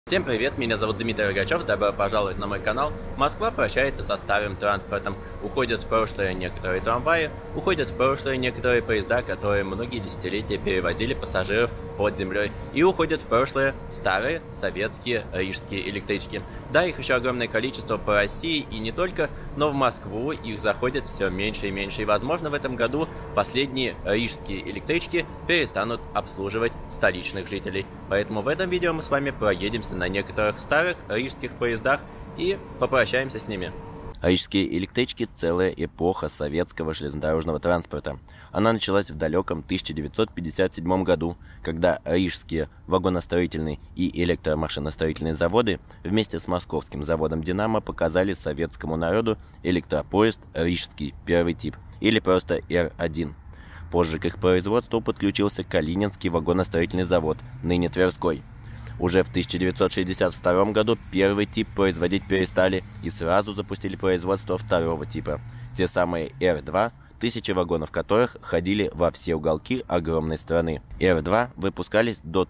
Всем привет, меня зовут Дмитрий Рогачев, добро пожаловать на мой канал. Москва прощается со старым транспортом. Уходят в прошлое некоторые трамваи, уходят в прошлое некоторые поезда, которые многие десятилетия перевозили пассажиров под землей. И уходят в прошлое старые советские рижские электрички. Да, их еще огромное количество по России и не только, но в Москву их заходит все меньше и меньше. И возможно в этом году последние рижские электрички перестанут обслуживать столичных жителей. Поэтому в этом видео мы с вами проедемся на некоторых старых рижских поездах и попрощаемся с ними. Рижские электрички – целая эпоха советского железнодорожного транспорта. Она началась в далеком 1957 году, когда рижские вагоностроительные и электромашиностроительные заводы вместе с московским заводом «Динамо» показали советскому народу электропоезд «Рижский первый тип» или просто Р-1. Позже к их производству подключился Калининский вагоностроительный завод, ныне Тверской. Уже в 1962 году первый тип производить перестали и сразу запустили производство второго типа. Те самые Р-2, тысячи вагонов которых ходили во все уголки огромной страны. Р-2 выпускались до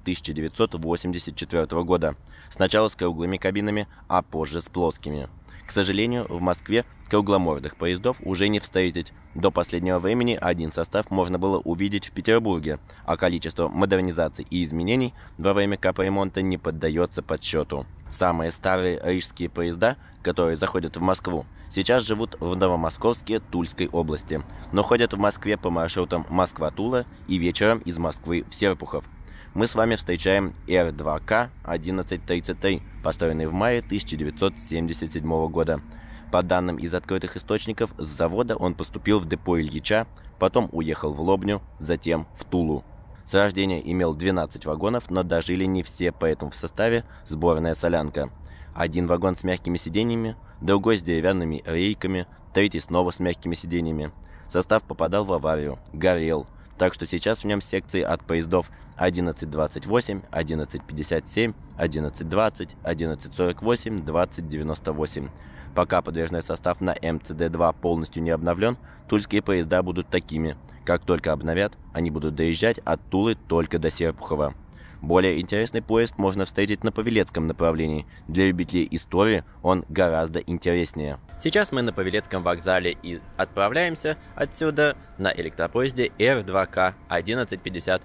1984 года. Сначала с круглыми кабинами, а позже с плоскими. К сожалению, в Москве кругломордых поездов уже не встретить. До последнего времени один состав можно было увидеть в Петербурге, а количество модернизаций и изменений во время капремонта не поддается подсчету. Самые старые рижские поезда, которые заходят в Москву, сейчас живут в Новомосковске Тульской области, но ходят в Москве по маршрутам Москва-Тула и вечером из Москвы в Серпухов. Мы с вами встречаем Р-2К 1133, построенный в мае 1977 года. По данным из открытых источников, с завода он поступил в депо Ильича, потом уехал в Лобню, затем в Тулу. С рождения имел 12 вагонов, но дожили не все, поэтому в составе сборная солянка. Один вагон с мягкими сиденьями, другой с деревянными рейками, третий снова с мягкими сиденьями. Состав попадал в аварию, горел, так что сейчас в нем секции от поездов 1128, 1157, 1120, 1148, 2098. Пока подвижной состав на МЦД-2 полностью не обновлен, тульские поезда будут такими. Как только обновят, они будут доезжать от Тулы только до Серпухова. Более интересный поезд можно встретить на Павелецком направлении. Для любителей истории он гораздо интереснее. Сейчас мы на Павелецком вокзале и отправляемся отсюда на электропоезде Р-2К 1150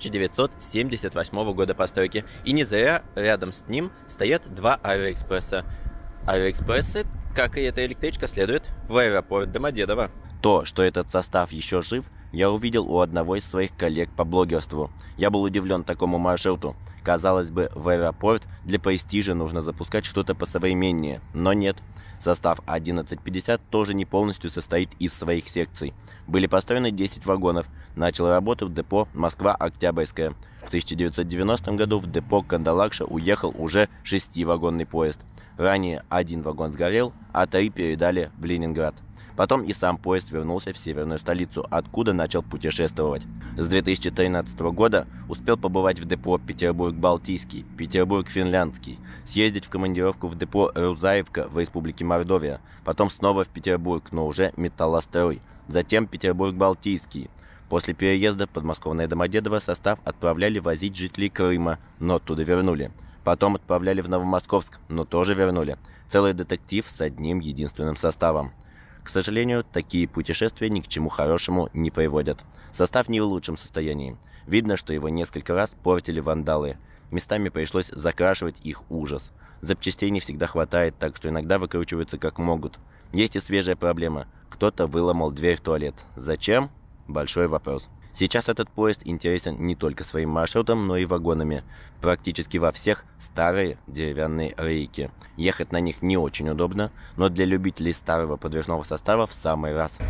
1978 года постройки. И не зря рядом с ним стоят два аэроэкспресса. Аэроэкспрессы, как и эта электричка, следуют в аэропорт Домодедово. То, что этот состав еще жив, я увидел у одного из своих коллег по блогерству. Я был удивлен такому маршруту. Казалось бы, в аэропорт для престижа нужно запускать что-то посовременнее, но нет. Состав 1150 тоже не полностью состоит из своих секций. Были построены 10 вагонов. Начал работу в депо Москва-Октябрьская. В 1990 году в депо Кандалакша уехал уже 6-вагонный поезд. Ранее один вагон сгорел, а 3 передали в Ленинград. Потом и сам поезд вернулся в северную столицу, откуда начал путешествовать. С 2013 года успел побывать в депо Петербург-Балтийский, Петербург-Финляндский, съездить в командировку в депо Рузаевка в Республике Мордовия, потом снова в Петербург, но уже металлострой, затем Петербург-Балтийский. После переезда в подмосковное Домодедово состав отправляли возить жителей Крыма, но оттуда вернули. Потом отправляли в Новомосковск, но тоже вернули. Целый детектив с одним единственным составом. К сожалению, такие путешествия ни к чему хорошему не приводят. Состав не в лучшем состоянии. Видно, что его несколько раз портили вандалы. Местами пришлось закрашивать их ужас. Запчастей не всегда хватает, так что иногда выкручиваются как могут. Есть и свежая проблема. Кто-то выломал дверь в туалет. Зачем? Большой вопрос. Сейчас этот поезд интересен не только своим маршрутом, но и вагонами. Практически во всех старые деревянные рейки. Ехать на них не очень удобно, но для любителей старого подвижного состава в самый раз.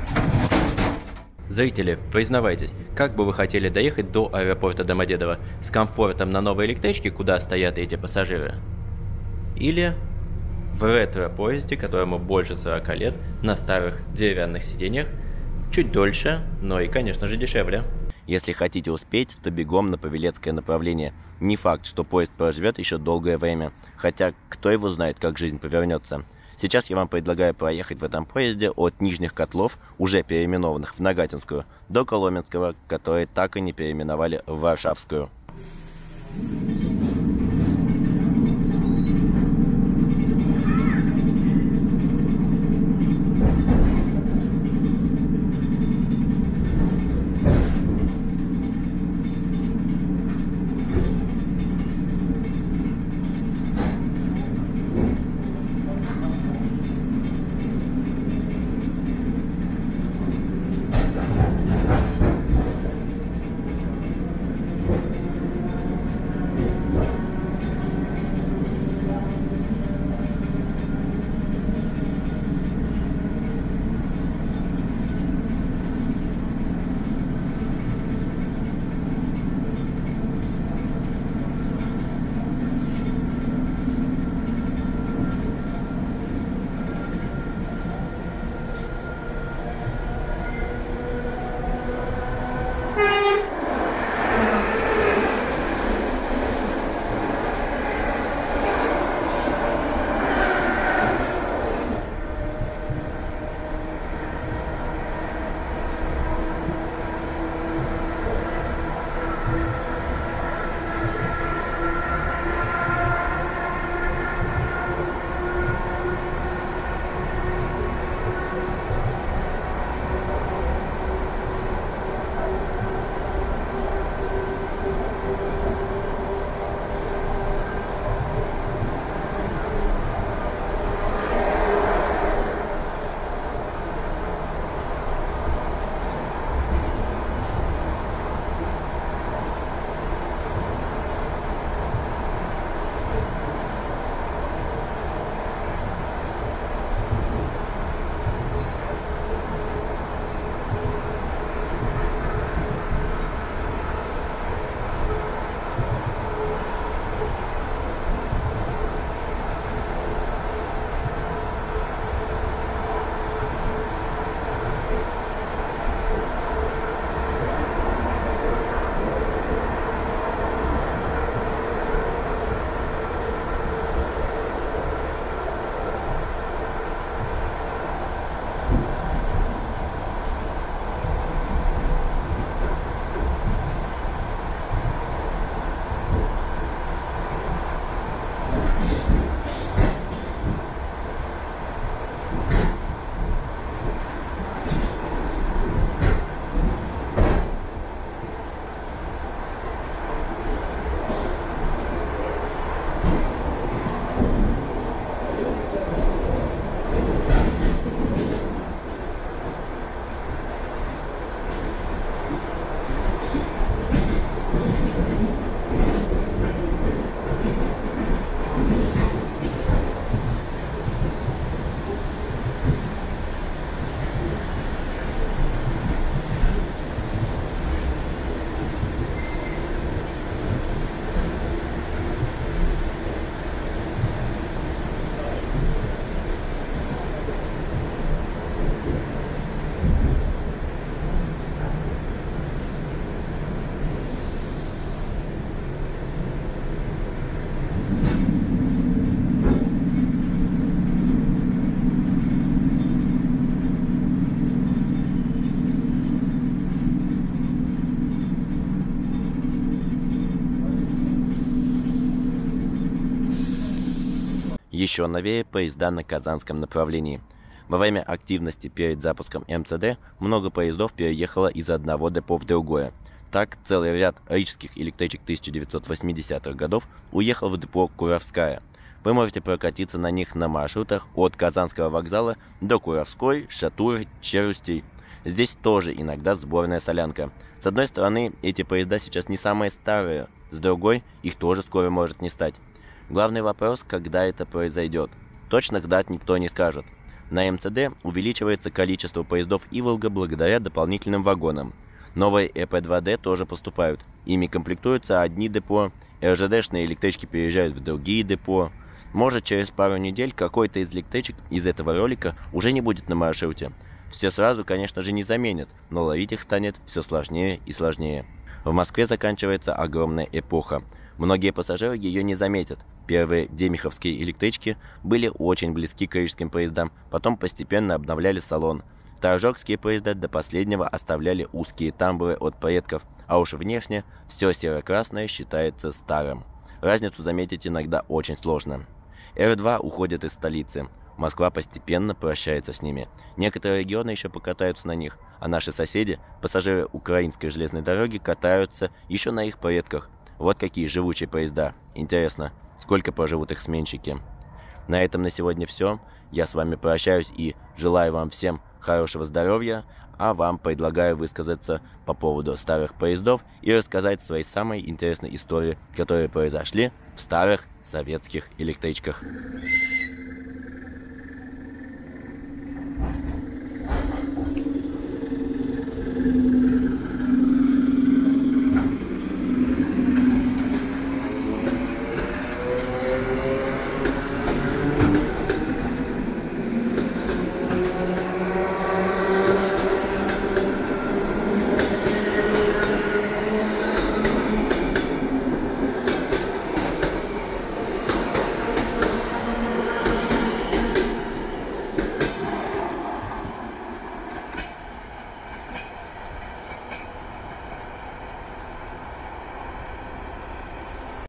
Зрители, признавайтесь, как бы вы хотели доехать до аэропорта Домодедово? С комфортом на новой электричке, куда стоят эти пассажиры? Или в ретро-поезде, которому больше 40 лет, на старых деревянных сиденьях, чуть дольше, но и, конечно же, дешевле. Если хотите успеть, то бегом на Павелецкое направление. Не факт, что поезд проживет еще долгое время. Хотя, кто его знает, как жизнь повернется. Сейчас я вам предлагаю проехать в этом поезде от Нижних Котлов, уже переименованных в Нагатинскую, до Коломенского, которые так и не переименовали в Варшавскую. Еще новее поезда на Казанском направлении. Во время активности перед запуском МЦД много поездов переехало из одного депо в другое. Так, целый ряд рижских электричек 1980-х годов уехал в депо Куровская. Вы можете прокатиться на них на маршрутах от Казанского вокзала до Куровской, Шатуры, Челюстей. Здесь тоже иногда сборная солянка. С одной стороны, эти поезда сейчас не самые старые, с другой, их тоже скоро может не стать. Главный вопрос, когда это произойдет. Точных дат никто не скажет. На МЦД увеличивается количество поездов Иволга благодаря дополнительным вагонам. Новые ЭП-2Д тоже поступают. Ими комплектуются одни депо, РЖДшные электрички переезжают в другие депо. Может, через пару недель какой-то из электричек из этого ролика уже не будет на маршруте. Все сразу, конечно же, не заменят, но ловить их станет все сложнее и сложнее. В Москве заканчивается огромная эпоха. Многие пассажиры ее не заметят. Первые демиховские электрички были очень близки к рижским поездам, потом постепенно обновляли салон. Торжокские поезда до последнего оставляли узкие тамбуры от предков, а уж внешне все серо-красное считается старым. Разницу заметить иногда очень сложно. Р2 уходит из столицы. Москва постепенно прощается с ними. Некоторые регионы еще покатаются на них, а наши соседи, пассажиры украинской железной дороги, катаются еще на их предках. Вот какие живучие поезда. Интересно, сколько проживут их сменщики. На этом на сегодня все. Я с вами прощаюсь и желаю вам всем хорошего здоровья, а вам предлагаю высказаться по поводу старых поездов и рассказать свои самые интересные истории, которые произошли в старых советских электричках.